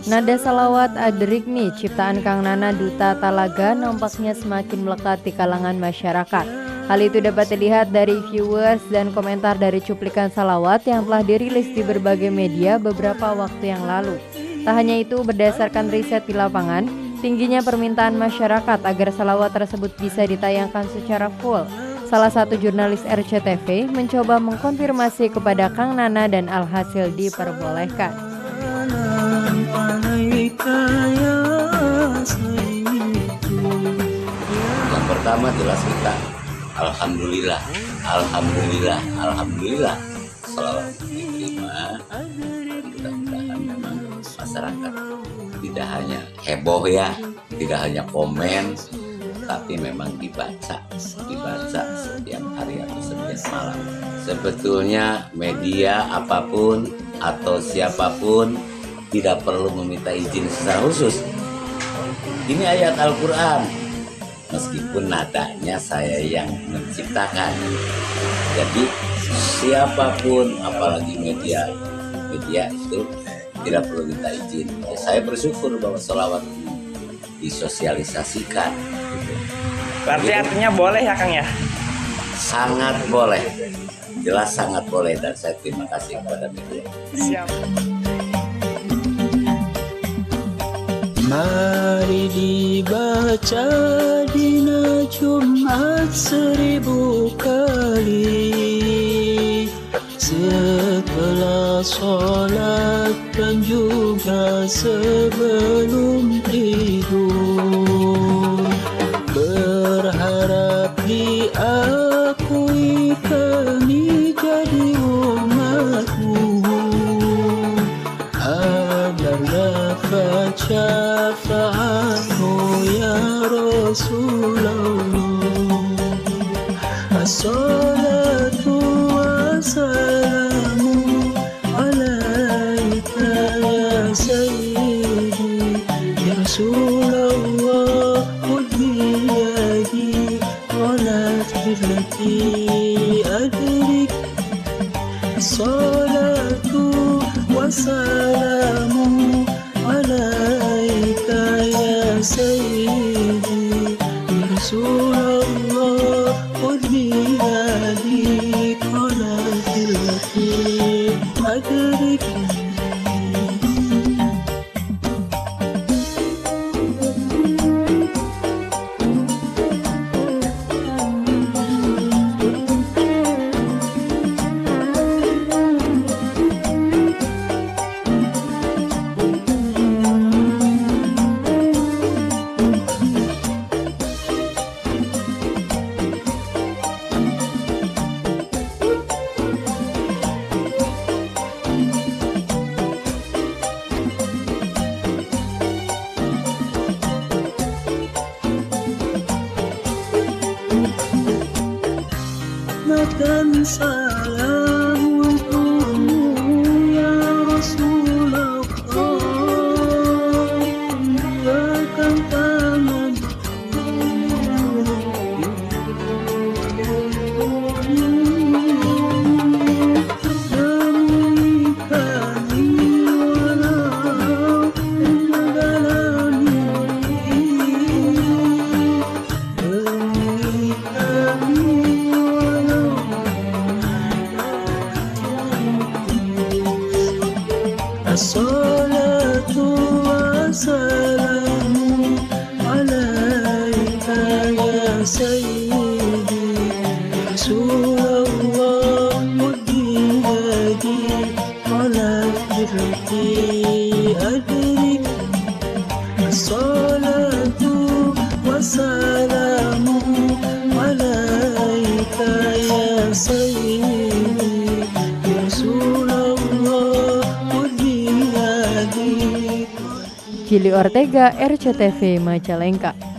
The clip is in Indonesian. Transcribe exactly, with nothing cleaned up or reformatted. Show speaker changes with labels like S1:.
S1: Nada salawat Adrikni ciptaan Kang Nana Duta Talaga nampaknya semakin melekat di kalangan masyarakat. Hal itu dapat dilihat dari viewers dan komentar dari cuplikan salawat yang telah dirilis di berbagai media beberapa waktu yang lalu. Tak hanya itu, berdasarkan riset di lapangan, tingginya permintaan masyarakat agar salawat tersebut bisa ditayangkan secara full. Salah satu jurnalis R C T V mencoba mengkonfirmasi kepada Kang Nana dan alhasil diperbolehkan.
S2: Yang pertama jelas kita Alhamdulillah, Alhamdulillah, Alhamdulillah selawat diterima. Mudah-mudahan memang masyarakat tidak hanya heboh ya, tidak hanya komen, tapi memang dibaca, dibaca setiap hari atau setiap malam. Sebetulnya media apapun atau siapapun tidak perlu meminta izin secara khusus. Ini ayat Al-Quran, meskipun nadanya saya yang menciptakan. Jadi siapapun, apalagi media, media itu tidak perlu minta izin. Ya, saya bersyukur bahwa sholawat disosialisasikan.
S3: Berarti gitu. Artinya boleh ya Kang ya?
S2: Sangat boleh, jelas sangat boleh, dan saya terima kasih kepada media.
S3: Siap.
S4: Mari dibaca dina Jumat seribu kali setelah sholat dan juga sebelum tidur. Berharap diakui kami jadi umatmu, agar dapat syafaatmu ya Rasulullah. Assalatu wassalamu alaika ya sayyidi ya Rasulullah, khudh biyadi wala tuhillati adrik. Assalatu wassalamu alaika ya sayyidi ya Rasulullah, khudh biyadi wala tuhillati adrik. Dan salam untukmu ya Rasulullah, biarkan tangan temui kami walau dalam temui kami. Assalatu wassalamu alaika ya sayyidi ya Rasulullah, khudh biyadi wala tuhillati adrik. Assalatu wassalamu alaika ya sayyidi ya Rasulullah.
S1: Cili Ortega, R C T V Majalengka.